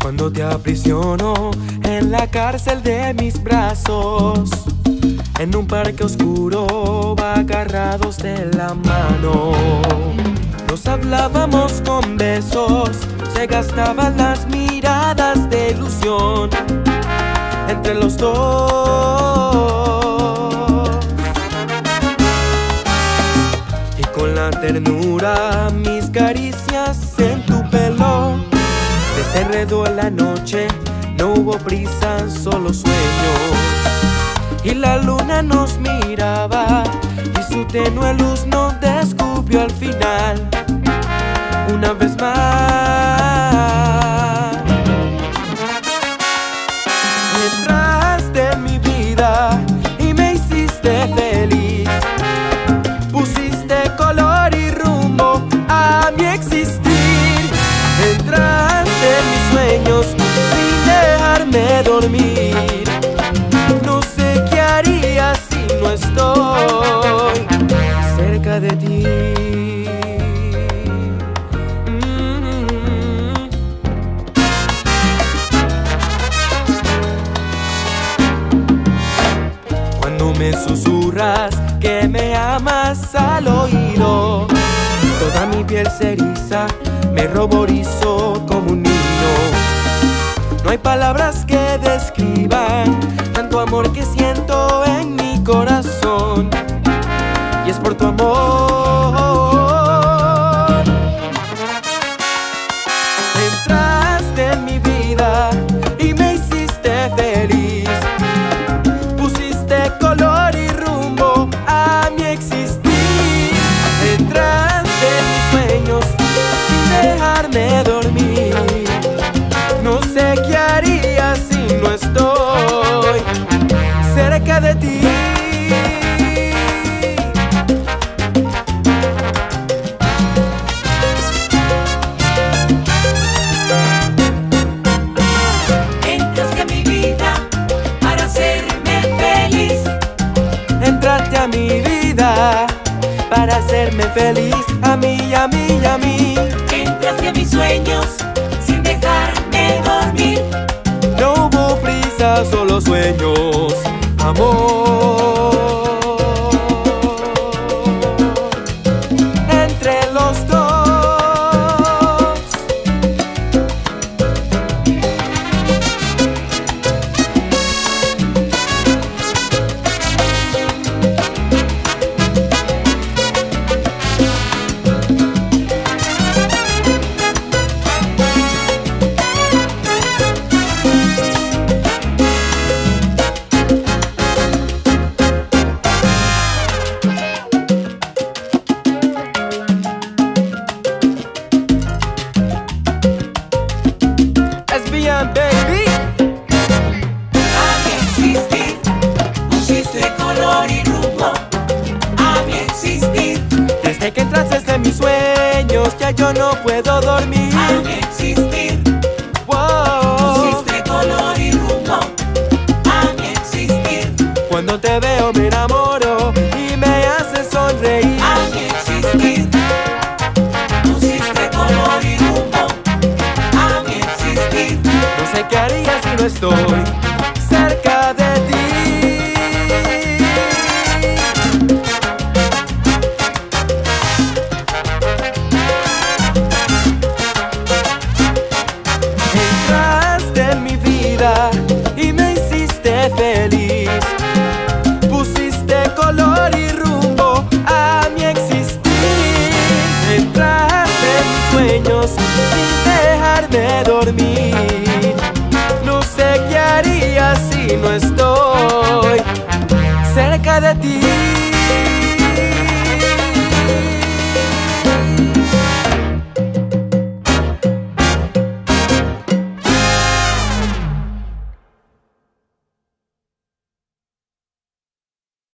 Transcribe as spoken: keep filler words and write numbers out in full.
Cuando te aprisiono en la cárcel de mis brazos, en un parque oscuro, agarrados de la mano. Nos hablábamos con besos, se gastaban las miradas de ilusión entre los dos. Y con la ternura, mis caricias en tu pelo, desenredó la noche, no hubo prisa, solo sueños. Y la luna nos miraba y su tenue luz nos descubrió al final, una vez más. Entraste en mi vida y me hiciste feliz, pusiste color y rumbo a mi existir. Entraste en mis sueños sin dejarme dormir. No sé qué haría si no estoy cerca de ti. Mm-hmm. Cuando me susurras que me amas al oído, toda mi piel se eriza, me ruborizo como un niño. No hay palabras que describan tanto amor que siento en mi corazón, y es por tu amor. Entraste en mi vida y me hiciste feliz, pusiste color y rumbo a mi existir. Entraste en mis sueños sin dejarme dormir. No sé qué haría si no estoy cerca de ti. Entraste a mi vida para hacerme feliz. Entraste a mi vida para hacerme feliz, a mí, a mí, a mí. Entraste a mis sueños sin dejarme dormir. No hubo prisa, solo sueños, amor. Entre los dos. Baby, A mi existir pusiste color y rumbo a mi existir. desde que entraste en mis sueños ya yo no puedo dormir. A mi existir Wow. pusiste color y rumbo a mi existir. Cuando te veo me enamoro y me haces sonreír. A mi existir pusiste color y rumbo a mi existir. No sé qué haría si no estoy cerca de ti. Entraste en mi vida y me hiciste feliz, pusiste color y rumbo a mi existir. Entraste en mis sueños sin dejarme dormir. No sé qué haría si no estoy cerca de ti.